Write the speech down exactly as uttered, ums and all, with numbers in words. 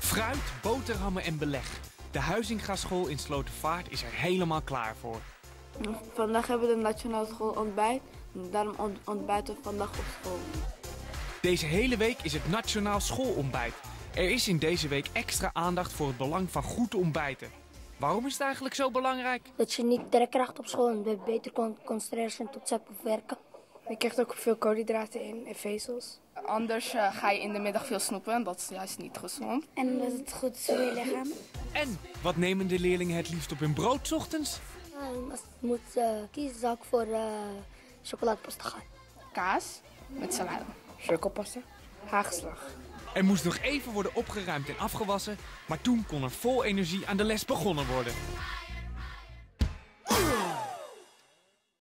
Fruit, boterhammen en beleg. De Huizingaschool in Slotervaart is er helemaal klaar voor. Vandaag hebben we de Nationale School ontbijt. Daarom ont ontbijten we vandaag op school. Deze hele week is het Nationaal Schoolontbijt. Er is in deze week extra aandacht voor het belang van goed ontbijten. Waarom is het eigenlijk zo belangrijk? Dat je niet trek krijgt op school en je beter kon concentreren en tot zet of werken. Je krijgt ook veel koolhydraten in en vezels. Anders uh, ga je in de middag veel snoepen en dat is juist niet gezond. En omdat het goed is voor je lichaam. En wat nemen de leerlingen het liefst op hun brood 's ochtends? Uh, als ik moet uh, kiezen, zou ik voor uh, chocoladepasta gaan. Kaas met salade. Chocolapasta. Hagelslag. Er moest nog even worden opgeruimd en afgewassen, maar toen kon er vol energie aan de les begonnen worden.